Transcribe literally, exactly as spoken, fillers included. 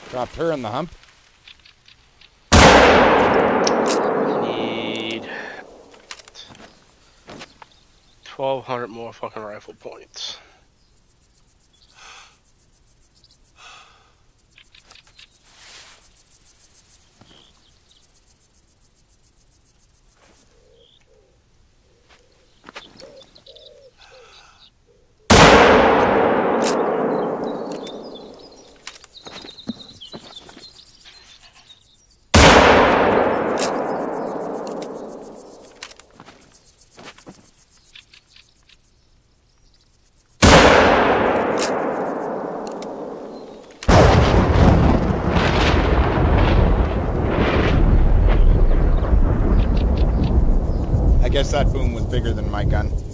Dropped her in the hump. I need twelve hundred more fucking rifle points. I guess that boom was bigger than my gun.